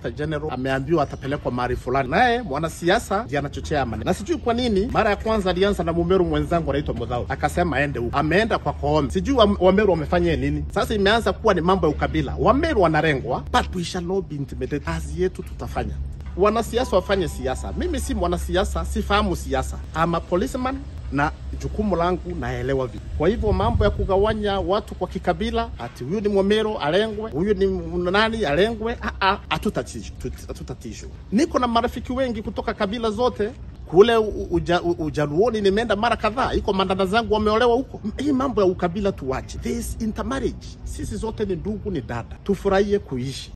General ameambiwa atapelekwa mahali fulani, naye mwanasiasa ndiye anachochea amani. Na sijui kwa nini mara ya kwanza alianza na Wameru mwenzangu anaitwa Muthaura, akasema aende huko, ameenda kwa Koome. Sijui Wameru wamefanya nini. Sasa imeanza kuwa ni mambo ya ukabila. Wameru wanarengwa, but we shall not be intimidated. Kazi yetu tutafanya. Wanasiasa wafanye siasa. Mimi si mwanasiasa, sifahamu siasa. I'm a policeman na jukumu langu naelewa vipi. Kwa hivyo mambo ya kugawanya watu kwa kikabila, ati huyu ni Wameru alengwe, huyu ni nani alengwe, hatutatisho. Niko na marafiki wengi kutoka kabila zote. Kule Ujaluoni nimeenda mara kadhaa, iko mandada zangu wameolewa huko. Hii mambo ya ukabila tuache. This intermarriage. Sisi zote ni ndugu, ni dada. Tufurahie kuishi.